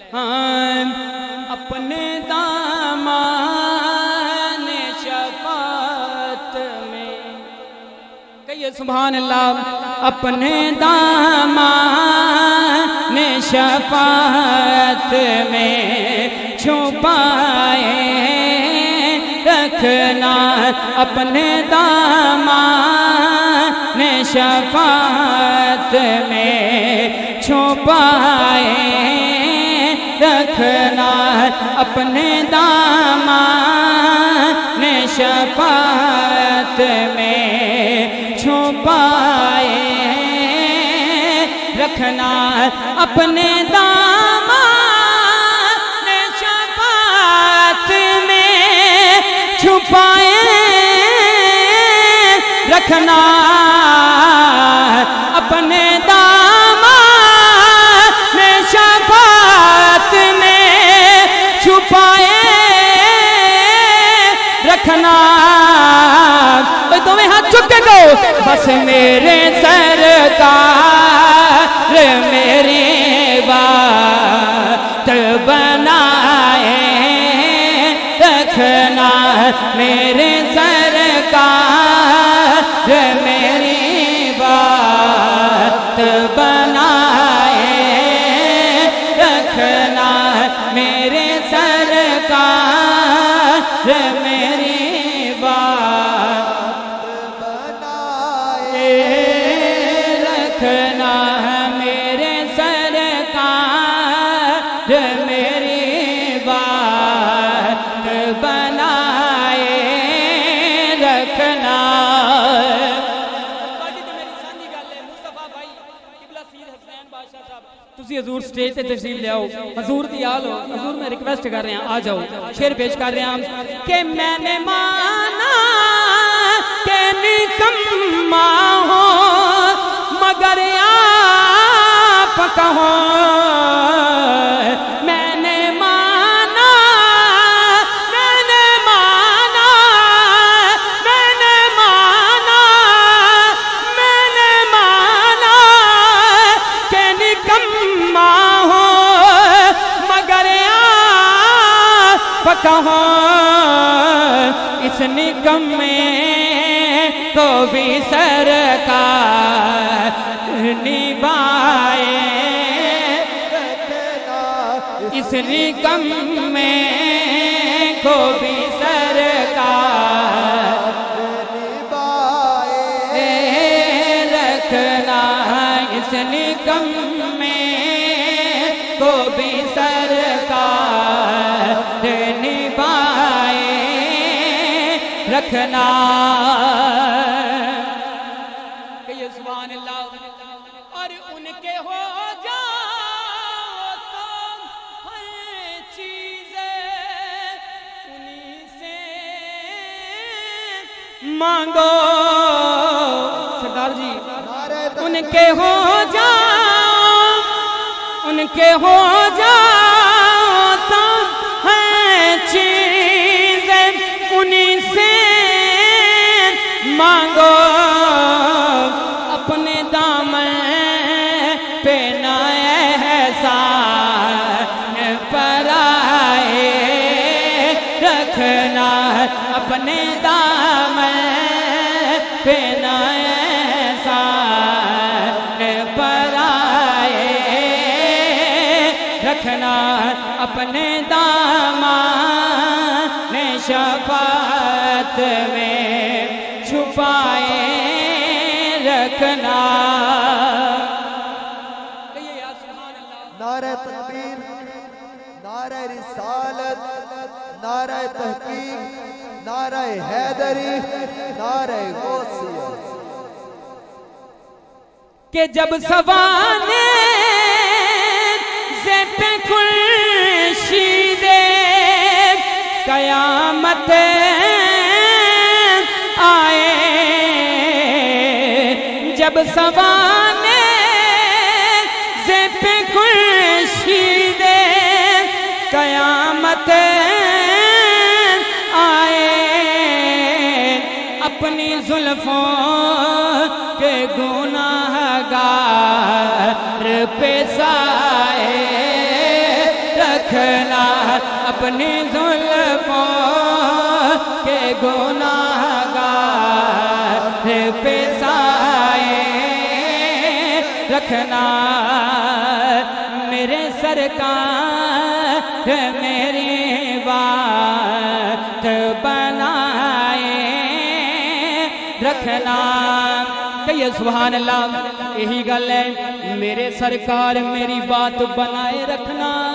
اپنے دامان شفاعت میں کہیے سبحان اللہ اپنے دامان شفاعت میں چھپائے رکھنا اپنے دامان شفاعت میں چھپائے رکھنا اپنے دامان شفاعت میں چھپائے رکھنا اپنے دامان شفاعت میں چھپائے رکھنا اپنے دامان شفاعت میں چھپائے رکھنا تمہیں ہاتھ چک کے گو بس میرے سرکار میری بات بنائے رکھنا میرے سرکار میری بات بنائے رکھنا میرے سرکار میری بات بنائے رکھنا میرے سرکار میری بات بنائے رکھنا تسی حضور سٹیج تے تشریف لے آؤ حضور دی آل ہو حضور میں ریکویسٹ کر رہے ہیں آ جاؤ شعر پیش کر رہے ہیں کہ میں نے مانا کہ نکما ہو مگر آپ کہو میں نے مانا کہ نکما ہو مگر آپ کہو اس نکمے کو بھی سرکار نبھائے اس نکمے کو بھی سرکار نبھائے رکھنا اس نکمے کو بھی سرکار نبھائے رکھنا کہیے سبحان اللہ اور ان کے ہو جاؤ تم ہر چیزیں انہی سے مانگو سردار جی ان کے ہو جاؤ ان کے ہو جاؤ تم ہر چیزیں انہی سے مانگو اپنے دامن پہ نہ احسان پر آئے رکھنا اپنے دامن پہ نہ احسان پر آئے رکھنا اپنے دامان شفاعت میں چھپائے رکھنا نعرہ تکبیر نعرہ رسالت نعرہ تحقیق نعرہ حیدری نعرہ غوثیہ کہ جب سوانے زیب خورشید قیامت آئے جب سوانے زیب خورشید قیامت آئے اپنی زلفوں کے گناہگار پہ سائے اپنی زلفوں کے گناہگار پہ سائے رکھنا میرے سرکار میری بات بنائے رکھنا کہیے سبحان اللہ یہی گل ہے میرے سرکار میری بات بنائے رکھنا